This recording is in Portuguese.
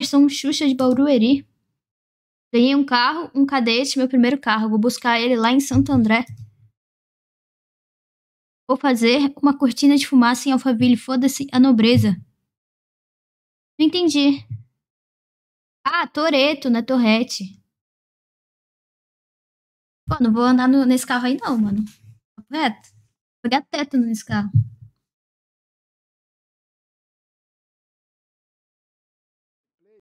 versão Xuxa de Barueri. Ganhei um carro, um cadete, meu primeiro carro. Vou buscar ele lá em Santo André. Vou fazer uma cortina de fumaça em Alphaville. Foda-se a nobreza. Não entendi. Ah, Toretto, não é Torrete. Pô, não vou andar nesse carro aí não, mano. Correto? Vou pegar teto nesse carro.